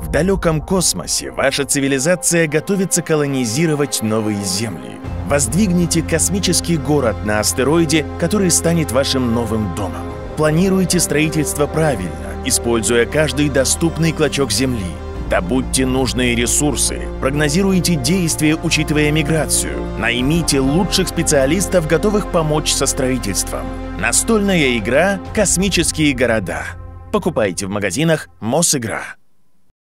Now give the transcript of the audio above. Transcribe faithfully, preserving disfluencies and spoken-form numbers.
В далеком космосе ваша цивилизация готовится колонизировать новые земли. Воздвигните космический город на астероиде, который станет вашим новым домом. Планируйте строительство правильно, используя каждый доступный клочок земли. Добудьте нужные ресурсы, прогнозируйте действия, учитывая миграцию. Наймите лучших специалистов, готовых помочь со строительством. Настольная игра «Космические города». Покупайте в магазинах Мосигра.